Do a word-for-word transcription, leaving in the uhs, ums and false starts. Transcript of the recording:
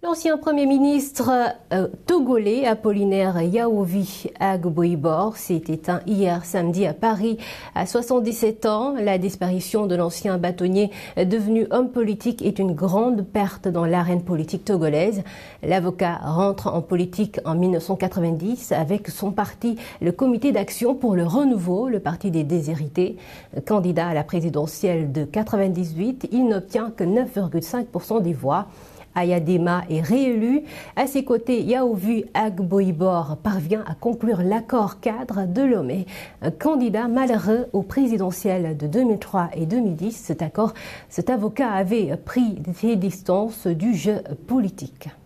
L'ancien Premier ministre euh, togolais Apollinaire Yaovi Agboibor s'est éteint hier samedi à Paris à soixante-dix-sept ans. La disparition de l'ancien bâtonnier devenu homme politique est une grande perte dans l'arène politique togolaise. L'avocat rentre en politique en mille neuf cent quatre-vingt-dix avec son parti, le Comité d'action pour le renouveau, le parti des déshérités. Candidat à la présidentielle de quatre-vingt-dix-huit, il n'obtient que neuf virgule cinq pour cent des voix. Ayadema est réélu. À ses côtés, Yaovi Agboibor parvient à conclure l'accord cadre de Lomé. Un candidat malheureux aux présidentielles de deux mille trois et deux mille dix. Cet accord, cet avocat avait pris ses distances du jeu politique.